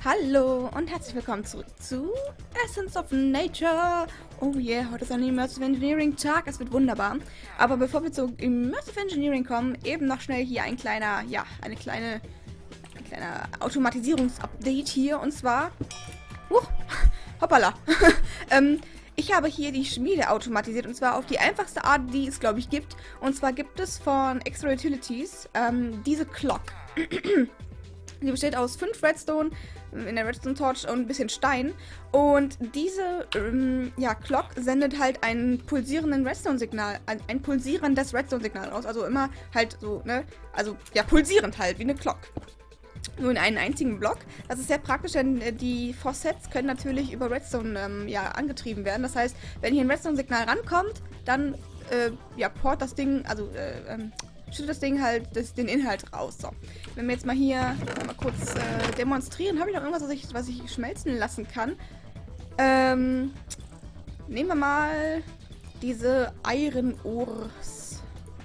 Hallo und herzlich willkommen zurück zu Essence of Nature. Oh yeah, heute ist ein Immersive Engineering Tag, es wird wunderbar. Aber bevor wir zu Immersive Engineering kommen, eben noch schnell hier ein kleiner Automatisierungsupdate hier. Und zwar, hoppala, ich habe hier die Schmiede automatisiert und zwar auf die einfachste Art, die es glaube ich gibt. Und zwar gibt es von Extra Utilities diese Clock. Die besteht aus 5 Redstone in der Redstone Torch und ein bisschen Stein. Und diese Clock sendet halt ein pulsierendes Redstone-Signal raus. Also immer halt so, ne? Also ja, pulsierend halt, wie eine Clock. Nur in einen einzigen Block. Das ist sehr praktisch, denn die Faucets können natürlich über Redstone angetrieben werden. Das heißt, wenn hier ein Redstone-Signal rankommt, dann port das Ding, schüttet das Ding halt den Inhalt raus. So. Wenn wir jetzt mal hier mal kurz demonstrieren, habe ich noch irgendwas, was ich schmelzen lassen kann. Nehmen wir mal diese Iron Ores.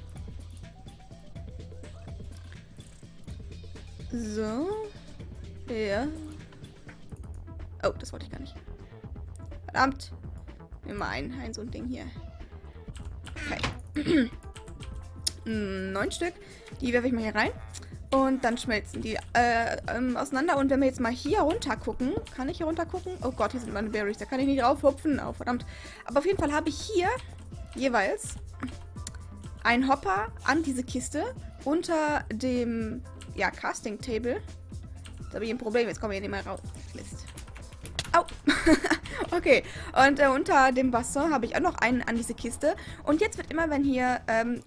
So. Ja. Oh, das wollte ich gar nicht. Verdammt. Nehmen wir ein so ein Ding hier. Okay. 9 Stück. Die werfe ich mal hier rein. Und dann schmelzen die auseinander. Und wenn wir jetzt mal hier runter gucken. Kann ich hier runter gucken? Oh Gott, hier sind meine Berries. Da kann ich nicht draufhupfen. Oh, verdammt. Aber auf jeden Fall habe ich hier jeweils einen Hopper an diese Kiste unter dem Casting Table. Jetzt habe ich ein Problem. Jetzt kommen wir hier nicht mehr raus. Mist. Au! Okay, und unter dem Wasser habe ich auch noch einen an diese Kiste. Und jetzt wird immer, wenn hier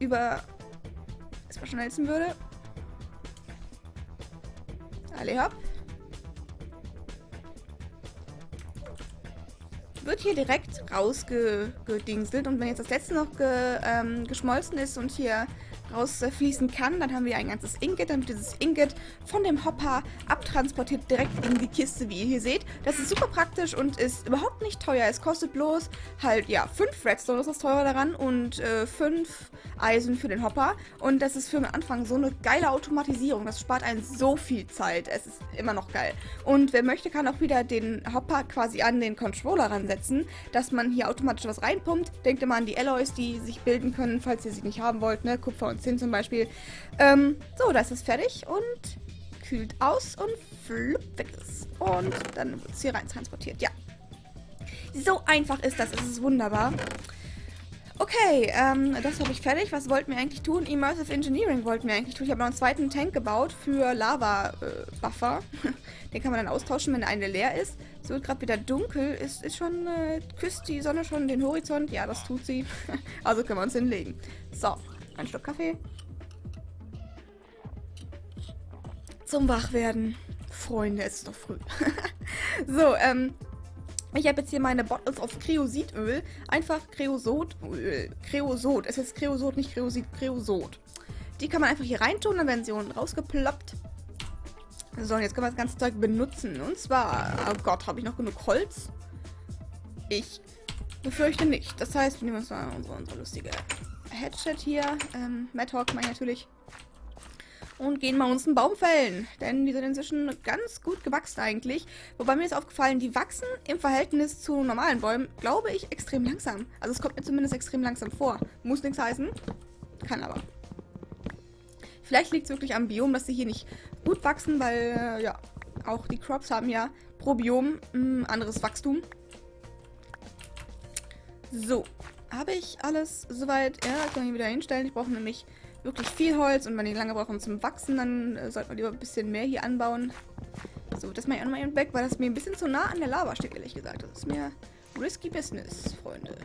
es verschmelzen würde. Alle hopp. Wird hier direkt rausgedingselt. Und wenn jetzt das letzte noch geschmolzen ist und hier rausfließen kann, dann haben wir ein ganzes Ingot, dann wird dieses Ingot von dem Hopper abtransportiert direkt in die Kiste, wie ihr hier seht. Das ist super praktisch und ist überhaupt nicht teuer. Es kostet bloß halt, 5 Redstone ist das teure daran und 5 Eisen für den Hopper. Und das ist für den Anfang so eine geile Automatisierung. Das spart einen so viel Zeit. Es ist immer noch geil. Und wer möchte, kann auch wieder den Hopper quasi an den Controller ransetzen, dass man hier automatisch was reinpumpt. Denkt immer an die Alloys, die sich bilden können, falls ihr sie nicht haben wollt, ne? Kupfer und Zinn zum Beispiel. So, da ist es fertig und kühlt aus und flupp weg ist. Und dann wird es hier rein transportiert. Ja. So einfach ist das. Es ist wunderbar. Okay, das habe ich fertig. Was wollten wir eigentlich tun? Immersive Engineering wollten wir eigentlich tun. Ich habe noch einen zweiten Tank gebaut für Lava-Buffer. Den kann man dann austauschen, wenn der eine leer ist. Es wird gerade wieder dunkel. Ist schon, küsst die Sonne schon den Horizont? Ja, das tut sie. Also können wir uns hinlegen. So, ein Schluck Kaffee. Zum Wachwerden. Freunde, es ist doch früh. So, ich habe jetzt hier meine Bottles of Kreosotöl. Einfach Kreosodöl. Kreosod. Es ist Kreosod, nicht Kreosid, Kreosod. Die kann man einfach hier reintun, dann werden sie unten rausgeploppt. So, und jetzt können wir das ganze Zeug benutzen. Und zwar, oh Gott, habe ich noch genug Holz? Ich befürchte nicht. Das heißt, wir nehmen uns mal unsere lustige Hatchet hier. Madhawk meine ich natürlich. Und gehen mal uns einen Baum fällen. Denn die sind inzwischen ganz gut gewachsen eigentlich. Wobei mir ist aufgefallen, die wachsen im Verhältnis zu normalen Bäumen, glaube ich, extrem langsam. Also es kommt mir zumindest extrem langsam vor. Muss nichts heißen. Kann aber. Vielleicht liegt es wirklich am Biom, dass sie hier nicht gut wachsen, weil, auch die Crops haben ja pro Biom anderes Wachstum. So. Habe ich alles soweit? Ja, kann ich wieder hinstellen. Ich brauche nämlich wirklich viel Holz und wenn die lange brauchen zum Wachsen, dann sollte man lieber ein bisschen mehr hier anbauen. So, das mache ich auch nochmal eben weg, weil das mir ein bisschen zu nah an der Lava steht, ehrlich gesagt. Das ist mir risky business, Freunde.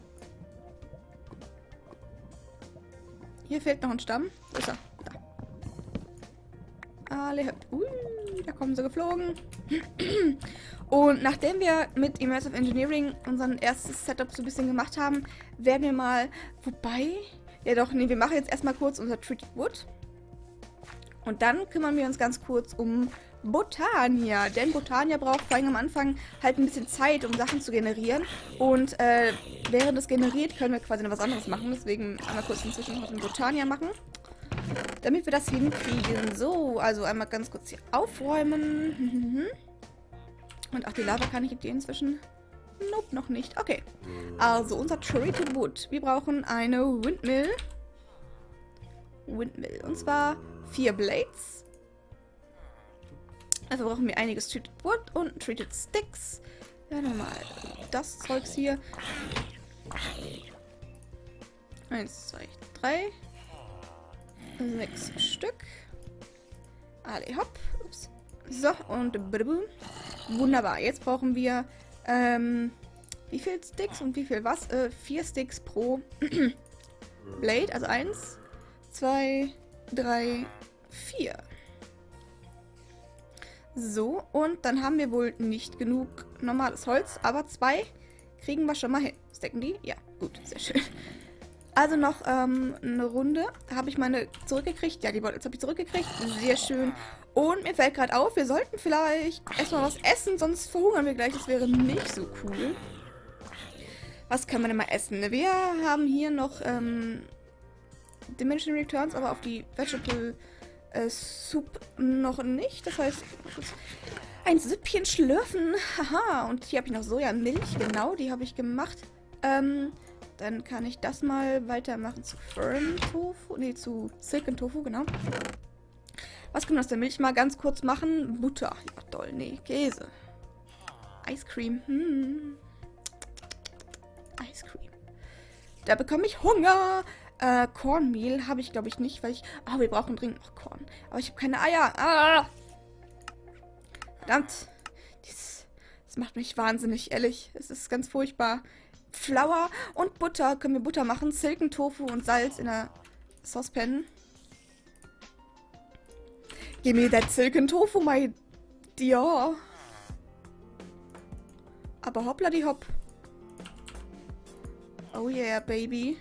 Hier fehlt noch ein Stamm. Wo ist er? Da. Alle hüpft. Da kommen sie geflogen. Und nachdem wir mit Immersive Engineering unser erstes Setup so ein bisschen gemacht haben, werden wir mal, wir machen jetzt erstmal kurz unser Tricky Wood. Und dann kümmern wir uns ganz kurz um Botania. Denn Botania braucht vor allem am Anfang halt ein bisschen Zeit, um Sachen zu generieren. Und während es generiert, können wir quasi noch was anderes machen. Deswegen einmal kurz inzwischen noch den Botania machen. Damit wir das hinkriegen. So, also einmal ganz kurz hier aufräumen. Und ach, die Lava kann ich die inzwischen... Nope, noch nicht. Okay. Also, unser Treated Wood. Wir brauchen eine Windmill. Und zwar 4 Blades. Also brauchen wir einiges Treated Wood und Treated Sticks. Ja, nochmal das Zeugs hier. 1, 2, 3. 6 Stück. Alle hopp. Ups. So, und wunderbar. Jetzt brauchen wir wie viel Sticks und wie viel was? 4 Sticks pro Blade. Also 1, 2, 3, 4. So, und dann haben wir wohl nicht genug normales Holz, aber 2 kriegen wir schon mal hin. Stacken die? Ja, gut, sehr schön. Also noch eine Runde. Habe ich meine zurückgekriegt? Ja, die Bottles habe ich zurückgekriegt. Sehr schön. Und mir fällt gerade auf, wir sollten vielleicht erstmal was essen, sonst verhungern wir gleich. Das wäre nicht so cool. Was können wir denn mal essen? Wir haben hier noch Diminishing Returns, aber auf die Vegetable Soup noch nicht. Das heißt, ein Süppchen schlürfen. Haha, und hier habe ich noch Sojamilch. Genau, die habe ich gemacht. Dann kann ich das mal weitermachen zu Firm Tofu. Ne, zu Silken Tofu, genau. Was können wir aus der Milch mal ganz kurz machen? Butter. Ja, toll. Nee, Käse. Ice Cream. Ice Cream. Da bekomme ich Hunger. Cornmeal habe ich, glaube ich, nicht, weil ich... Oh, wir brauchen dringend noch Korn. Aber ich habe keine Eier. Ah! Verdammt. Das macht mich wahnsinnig, ehrlich. Es ist ganz furchtbar. Flour und Butter. Können wir Butter machen? Silken Tofu und Salz in der Saucepan. Give me that Silken Tofu, my dear. Aber hoppla die hopp. Oh yeah, baby.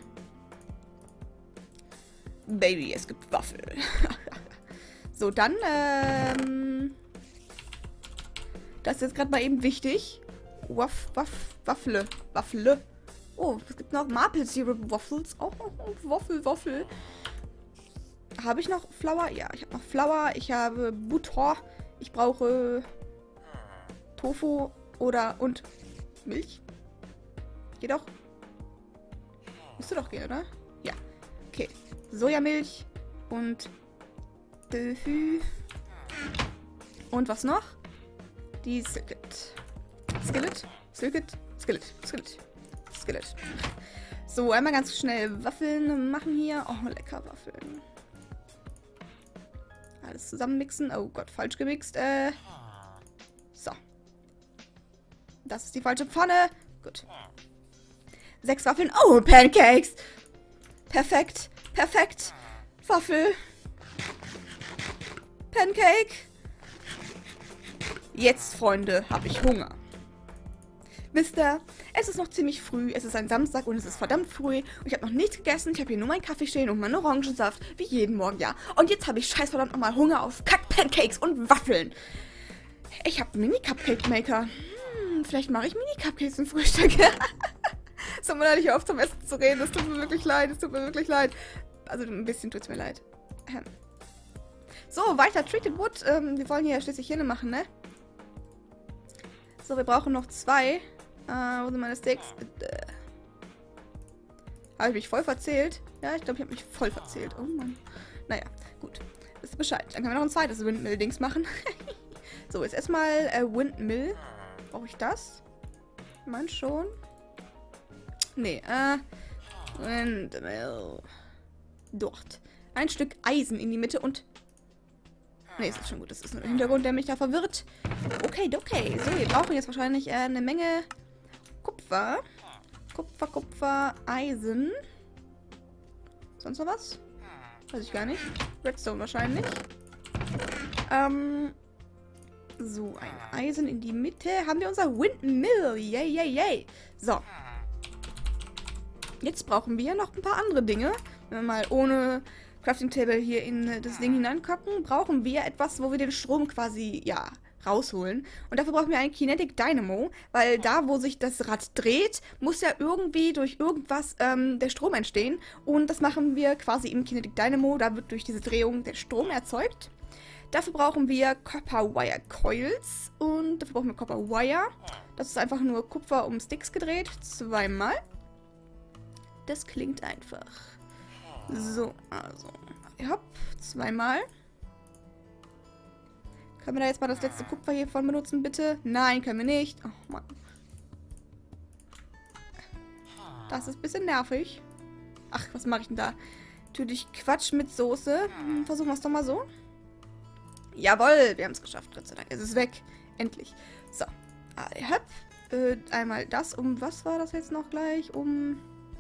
Baby, es gibt Waffel. So, dann, das ist jetzt gerade mal eben wichtig. Waffle. Oh, es gibt noch Maple Syrup Waffles. Oh, Waffel. Habe ich noch Flour? Ja, ich habe noch Flour. Ich habe Butter. Ich brauche Tofu und Milch. Geht doch. Müsste doch gehen, oder? Ja. Okay. Sojamilch und Tofu. Und was noch? Die Skillet. So, einmal ganz schnell Waffeln machen hier. Oh, lecker Waffeln. Alles zusammenmixen. Oh Gott, falsch gemixt. So. Das ist die falsche Pfanne. Gut. 6 Waffeln. Oh, Pancakes. Perfekt. Waffel. Pancake. Jetzt, Freunde, habe ich Hunger. Wisst ihr, es ist noch ziemlich früh, es ist ein Samstag und es ist verdammt früh und ich habe noch nichts gegessen, ich habe hier nur meinen Kaffee stehen und meinen Orangensaft, wie jeden Morgen, ja. Und jetzt habe ich scheißverdammt nochmal Hunger auf Kack-Pancakes und Waffeln. Ich habe einen Mini-Cupcake-Maker. Vielleicht mache ich Mini-Cupcakes zum Frühstück. So, man hört nicht auf, zum Essen zu reden, es tut mir wirklich leid, Also ein bisschen tut es mir leid. So, weiter, Treated Wood, wir wollen hier schließlich Hirne machen, ne? So, wir brauchen noch 2. Wo sind meine Steaks? Habe ich mich voll verzählt? Ja, ich glaube, ich habe mich voll verzählt. Oh Mann. Naja, gut. Wisst ihr Bescheid. Dann können wir noch ein zweites Windmill-Dings machen. So, jetzt erstmal Windmill. Brauche ich das? Ich meine schon. Nee, Windmill. Dort. Ein Stück Eisen in die Mitte und... Ne, ist schon gut. Das ist nur der Hintergrund, der mich da verwirrt. Okay. So, wir brauchen jetzt wahrscheinlich eine Menge Kupfer. Kupfer, Eisen. Sonst noch was? Weiß ich gar nicht. Redstone wahrscheinlich. So, ein Eisen in die Mitte. Haben wir unser Windmill. Yay. So. Jetzt brauchen wir noch ein paar andere Dinge. Wenn wir mal ohne Crafting Table hier in das Ding hineingucken, brauchen wir etwas, wo wir den Strom quasi, ja, rausholen. Und dafür brauchen wir einen Kinetic Dynamo, weil da, wo sich das Rad dreht, muss ja irgendwie durch irgendwas der Strom entstehen. Und das machen wir quasi im Kinetic Dynamo. Da wird durch diese Drehung der Strom erzeugt. Dafür brauchen wir Copper Wire Coils und dafür brauchen wir Copper Wire. Das ist einfach nur Kupfer um Sticks gedreht, 2-mal. Das klingt einfach. So, also, hopp, 2-mal. Können wir da jetzt mal das letzte Kupfer hiervon benutzen, bitte? Nein, können wir nicht. Oh, Mann. Das ist ein bisschen nervig. Ach, was mache ich denn da? Natürlich Quatsch mit Soße. Versuchen wir es doch mal so. Jawohl, wir haben es geschafft, Gott sei Dank. Es ist weg. Endlich. So. Einmal das. Was war das jetzt noch gleich? Um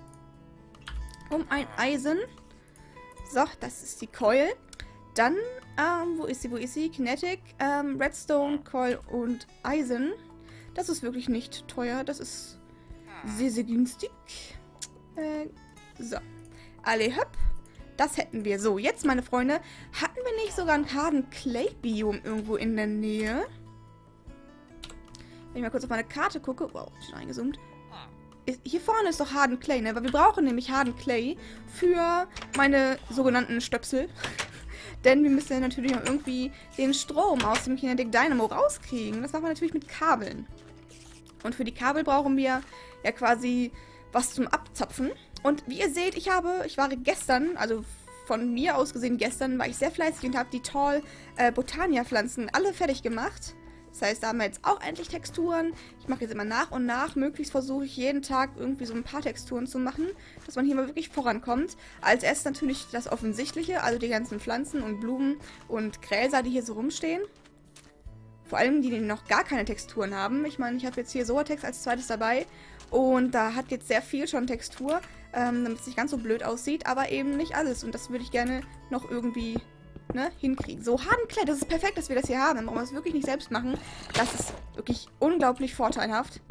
ein Eisen. So, das ist die Coil. Dann, wo ist sie? Kinetic, Redstone, Coil und Eisen. Das ist wirklich nicht teuer. Das ist sehr, sehr günstig. So. Alle hopp. Das hätten wir. So, jetzt, meine Freunde, hatten wir nicht sogar ein Harden Clay Biom irgendwo in der Nähe? Wenn ich mal kurz auf meine Karte gucke. Wow, schon eingezoomt. Hier vorne ist doch Harden Clay, ne? Weil wir brauchen nämlich Harden Clay für meine sogenannten Stöpsel. Denn wir müssen ja natürlich auch irgendwie den Strom aus dem Kinetic Dynamo rauskriegen. Das machen wir natürlich mit Kabeln. Und für die Kabel brauchen wir ja quasi was zum Abzapfen. Und wie ihr seht, ich war gestern, also von mir aus gesehen gestern, war ich sehr fleißig und habe die Tall Botania Pflanzen alle fertig gemacht. Das heißt, da haben wir jetzt auch endlich Texturen. Ich mache jetzt immer nach und nach. Möglichst versuche ich jeden Tag irgendwie so ein paar Texturen zu machen, dass man hier mal wirklich vorankommt. Als erstes natürlich das Offensichtliche, also die ganzen Pflanzen und Blumen und Gräser, die hier so rumstehen. Vor allem die noch gar keine Texturen haben. Ich meine, ich habe jetzt hier Soatex als zweites dabei. Und da hat jetzt sehr viel schon Textur, damit es nicht ganz so blöd aussieht, aber eben nicht alles. Und das würde ich gerne noch irgendwie hinkriegen. So, Harden Clay, das ist perfekt, dass wir das hier haben. Dann brauchen wir es wirklich nicht selbst machen. Das ist wirklich unglaublich vorteilhaft.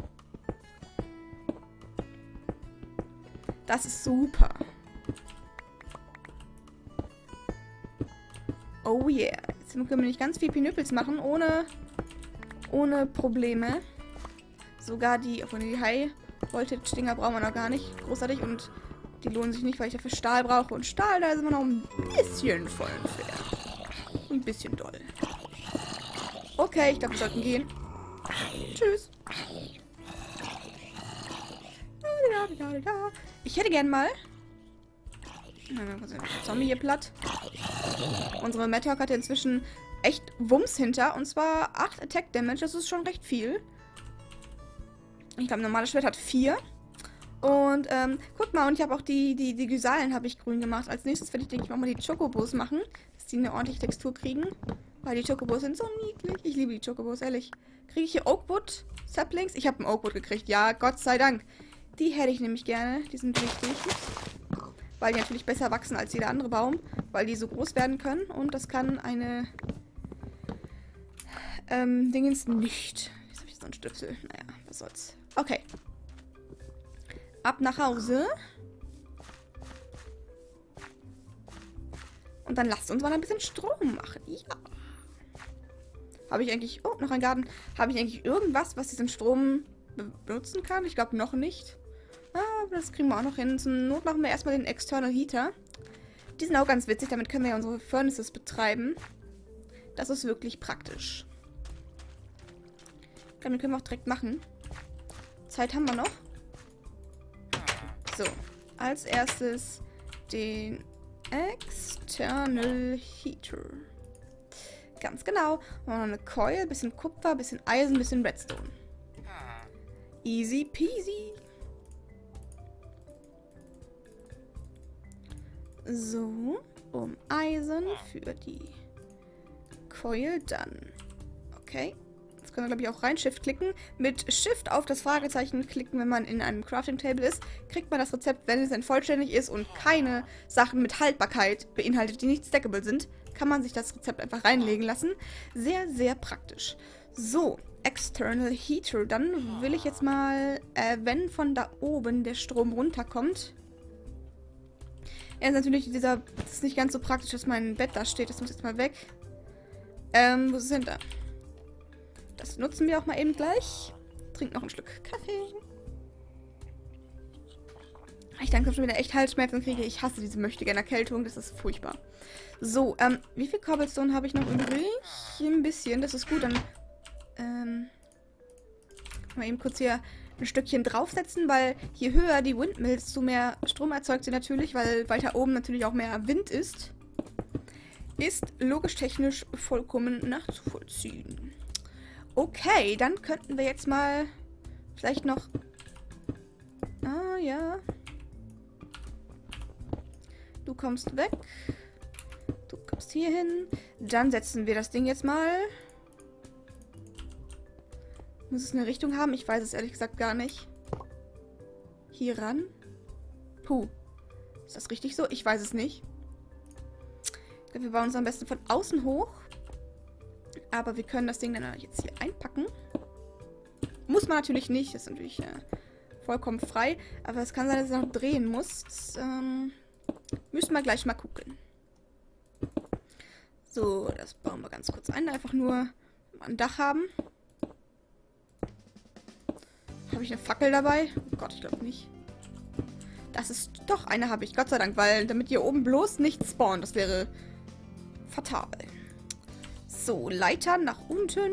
Das ist super. Oh yeah. Jetzt können wir nicht ganz viel Pinöpels machen, ohne Probleme. Sogar die High-Voltage-Dinger brauchen wir noch gar nicht großartig und die lohnen sich nicht, weil ich dafür Stahl brauche. Und Stahl, da sind wir noch ein bisschen voll entfernt. Ein bisschen doll. Okay, ich glaube, wir sollten gehen. Tschüss. Ich hätte gern mal... Zombie hier platt. Unsere Madhawk hat ja inzwischen echt Wumms hinter. Und zwar 8 Attack Damage. Das ist schon recht viel. Ich glaube, normales Schwert hat 4. Und, guck mal, und ich habe auch die Gysalen habe ich grün gemacht. Als nächstes werde ich, denke ich, mal die Chocobos machen, dass die eine ordentliche Textur kriegen. Weil die Chocobos sind so niedlich. Ich liebe die Chocobos, ehrlich. Kriege ich hier Oakwood Saplings? Ich habe einen Oakwood gekriegt, ja, Gott sei Dank. Die hätte ich nämlich gerne, die sind wichtig. Weil die natürlich besser wachsen als jeder andere Baum. Weil die so groß werden können. Und das kann eine Dingens nicht. Jetzt habe ich so einen Stöpsel. Naja, was soll's. Okay. Ab nach Hause. Und dann lasst uns mal ein bisschen Strom machen. Ja. Habe ich eigentlich... Oh, noch ein Garten. Habe ich eigentlich irgendwas, was diesen Strom benutzen kann? Ich glaube noch nicht. Aber das kriegen wir auch noch hin. Zur Not machen wir erstmal den External Heater. Die sind auch ganz witzig. Damit können wir ja unsere Furnaces betreiben. Das ist wirklich praktisch. Damit können wir auch direkt machen. Zeit haben wir noch. So, als erstes den External Heater. Ganz genau. Und noch eine Coil, bisschen Kupfer, bisschen Eisen, bisschen Redstone. Easy peasy. So, um Eisen für die Coil dann. Okay. Jetzt können wir, glaube ich, auch rein Shift klicken. Mit Shift auf das Fragezeichen klicken, wenn man in einem Crafting Table ist, kriegt man das Rezept, wenn es denn vollständig ist und keine Sachen mit Haltbarkeit beinhaltet, die nicht stackable sind, kann man sich das Rezept einfach reinlegen lassen. Sehr, sehr praktisch. So, External Heater. Dann will ich jetzt mal, wenn von da oben der Strom runterkommt. Ja, ist natürlich das ist nicht ganz so praktisch, dass mein Bett da steht. Das muss jetzt mal weg. Wo ist es hinter? Das nutzen wir auch mal eben gleich. Trink noch ein Stück Kaffee. Ich langsam schon wieder echt Halsschmerzen kriege. Ich hasse diese Möchtegern-Erkältung. Das ist furchtbar. So, wie viel Cobblestone habe ich noch übrig? Ein bisschen, das ist gut. Dann, mal eben kurz hier ein Stückchen draufsetzen, weil je höher die Windmill, desto mehr Strom erzeugt sie natürlich, weil weiter oben natürlich auch mehr Wind ist. Ist logisch-technisch vollkommen nachzuvollziehen. Okay, dann könnten wir jetzt mal vielleicht noch... Ah, ja. Du kommst weg. Du kommst hier hin. Dann setzen wir das Ding jetzt mal. Muss es eine Richtung haben? Ich weiß es ehrlich gesagt gar nicht. Hier ran. Puh. Ist das richtig so? Ich weiß es nicht. Ich glaube, wir bauen es am besten von außen hoch. Aber wir können das Ding dann jetzt hier einpacken. Muss man natürlich nicht. Das ist natürlich vollkommen frei. Aber es kann sein, dass es noch drehen muss. Das müssen wir gleich mal gucken. So, das bauen wir ganz kurz ein. Einfach nur ein Dach haben. Habe ich eine Fackel dabei? Oh Gott, ich glaube nicht. Das ist... Doch, eine habe ich. Gott sei Dank, weil damit hier oben bloß nichts spawnt. Das wäre fatal. So, Leiter nach unten.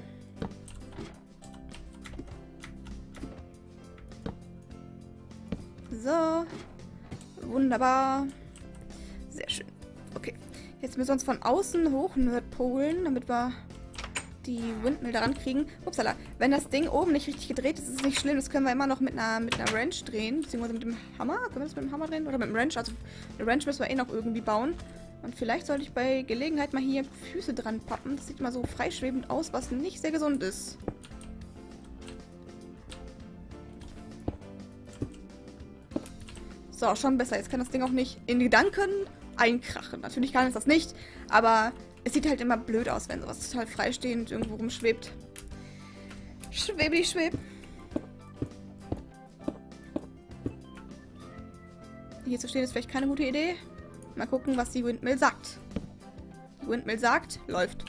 So. Wunderbar. Sehr schön. Okay. Jetzt müssen wir uns von außen hoch nerdpolen, damit wir die Windmill daran kriegen. Upsala. Wenn das Ding oben nicht richtig gedreht ist, ist es nicht schlimm. Das können wir immer noch mit einer Wrench drehen. Beziehungsweise mit dem Hammer. Können wir das mit dem Hammer drehen? Oder mit dem Wrench? Also eine Wrench müssen wir eh noch irgendwie bauen. Und vielleicht sollte ich bei Gelegenheit mal hier Füße dran pappen. Das sieht mal so freischwebend aus, was nicht sehr gesund ist. So, schon besser. Jetzt kann das Ding auch nicht in Gedanken einkrachen. Natürlich kann es das nicht, aber es sieht halt immer blöd aus, wenn sowas total freistehend irgendwo rumschwebt. Schwebli-schweb. Hier zu stehen ist vielleicht keine gute Idee. Mal gucken, was die Windmill sagt. Die Windmill sagt, läuft.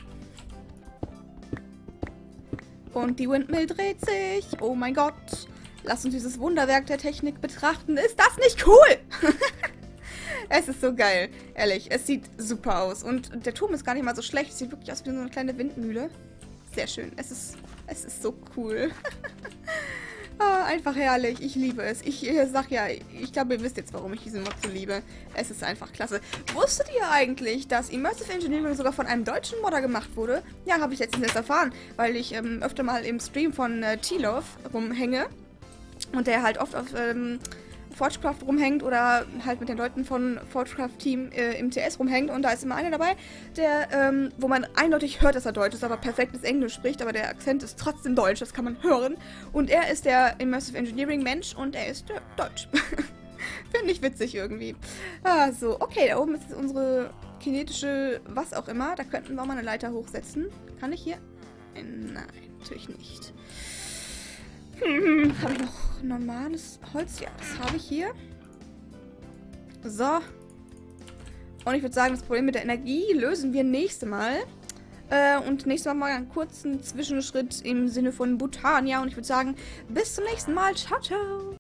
Und die Windmill dreht sich. Oh mein Gott. Lass uns dieses Wunderwerk der Technik betrachten. Ist das nicht cool? Es ist so geil. Ehrlich, es sieht super aus. Und der Turm ist gar nicht mal so schlecht. Es sieht wirklich aus wie so eine kleine Windmühle. Sehr schön. Es ist so cool. Einfach herrlich. Ich liebe es. Ich sag ja, ich glaube, ihr wisst jetzt, warum ich diesen Mod so liebe. Es ist einfach klasse. Wusstet ihr eigentlich, dass Immersive Engineering sogar von einem deutschen Modder gemacht wurde? Ja, habe ich letztens erst erfahren, weil ich öfter mal im Stream von T-Love rumhänge. Und der halt oft auf Forgecraft rumhängt oder halt mit den Leuten von Forgecraft Team im TS rumhängt. Und da ist immer einer dabei, der, wo man eindeutig hört, dass er Deutsch ist, aber perfektes Englisch spricht. Aber der Akzent ist trotzdem Deutsch, das kann man hören. Und er ist der Immersive Engineering Mensch und er ist Deutsch. Finde ich witzig irgendwie. Ah, so. Okay, da oben ist jetzt unsere kinetische was auch immer. Da könnten wir auch mal eine Leiter hochsetzen. Kann ich hier? Nein, natürlich nicht. Habe ich noch normales Holz? Ja, das habe ich hier. So. Und ich würde sagen, das Problem mit der Energie lösen wir nächstes Mal. Und nächstes Mal einen kurzen Zwischenschritt im Sinne von Butania. Und ich würde sagen, bis zum nächsten Mal. Ciao, ciao.